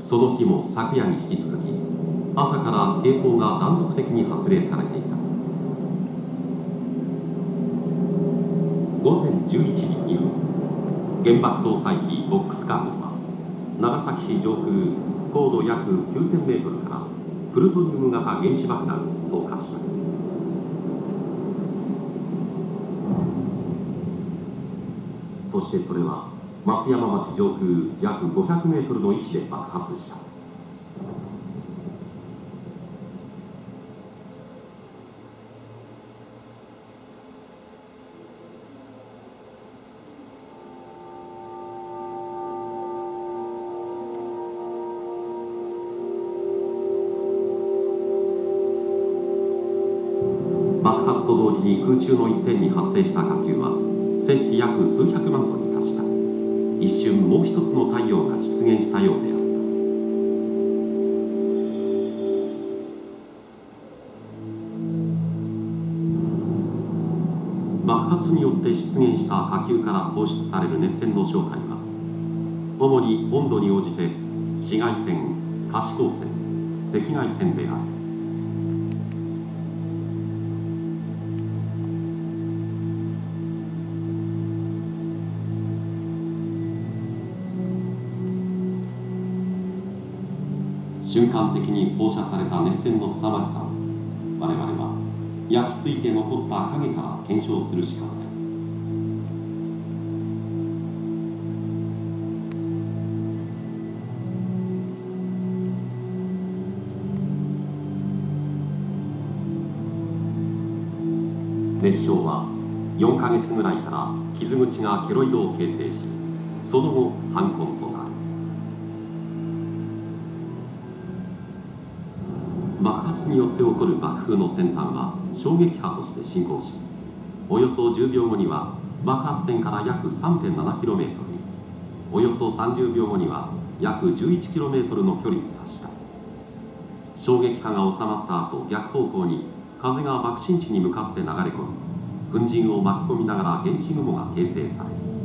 その日も昨夜に引き続き朝から警報が断続的に発令されていた。午前11時2分、原爆搭載機ボックスカー号は長崎市上空高度約9000メートルからプルトニウム型原子爆弾を投下した。そしてそれは松山町上空約500メートルの位置で爆発した。爆発と同時に空中の一点に発生した火球は摂氏約数百万トンに達した。一瞬もう一つの太陽が出現したようであった。爆発によって出現した火球から放出される熱線の正体は主に温度に応じて紫外線、可視光線、赤外線である。瞬間的に放射された熱線の凄まじさを我々は焼き付いて残った影から検証するしかない。熱傷は4ヶ月ぐらいから傷口がケロイドを形成し、その後斑痕となる。爆発によって起こる爆風の先端は衝撃波として進行し、およそ10秒後には爆発点から約 3.7km に、およそ30秒後には約 11km の距離に達した。衝撃波が収まった後、逆方向に風が爆心地に向かって流れ込み、粉塵を巻き込みながら原子雲が形成される。